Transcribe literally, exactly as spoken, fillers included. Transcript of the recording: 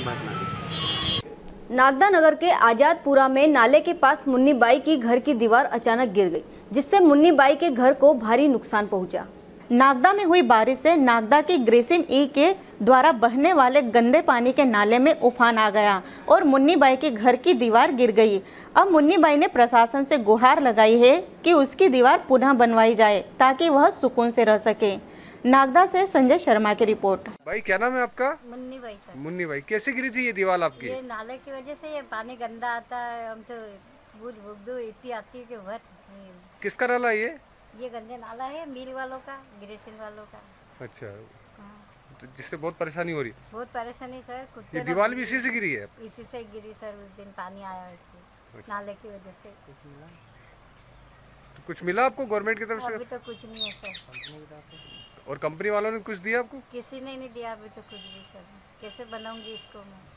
Smart नाले। नागदा नगर के आजादपुरा में नाले के पास मुन्नी बाई की घर की दीवार अचानक गिर गई, जिससे मुन्नी बाई के घर को भारी नुकसान पहुंचा। नागदा में हुई बारिश से नागदा की ग्रेसिम ई के द्वारा बहने वाले गंदे पानी के नाले में उफान आ गया और मुन्नी बाई के घर की दीवार गिर गई। अब मुन्नी बाई ने प्रशासन से गुहार लगाई है कि उसकी दीवार पुनः बनवाई जाए ताकि वह सुकून से रह सके। नागदा से संजय शर्मा की रिपोर्ट। भाई क्या नाम है आपका? मुन्नी बाई सर। मुन्नी बाई, कैसे गिरी थी ये दीवार आपकी? ये नाले की वजह से ये पानी गंदा आता है, हम तो बुझ बुझ इतनी आती है कि बहुत। किसका नाला है ये? ये गंदे नाला है मिल वालों का, ग्रेसिन वालों का। अच्छा, तो जिससे बहुत परेशानी हो रही है। बहुत परेशानी सर। ये दीवार भी इसी से गिरी है? इसी से गिरी सर, उस दिन पानी आया इससे, नाले की वजह से। तो कुछ मिला आपको गवर्नमेंट की तरफ से? अभी तो कुछ नहीं है सर। और कंपनी वालों ने कुछ दिया आपको? किसी ने नहीं दिया अभी तो कुछ भी सर। कैसे बनाऊंगी इसको मैं?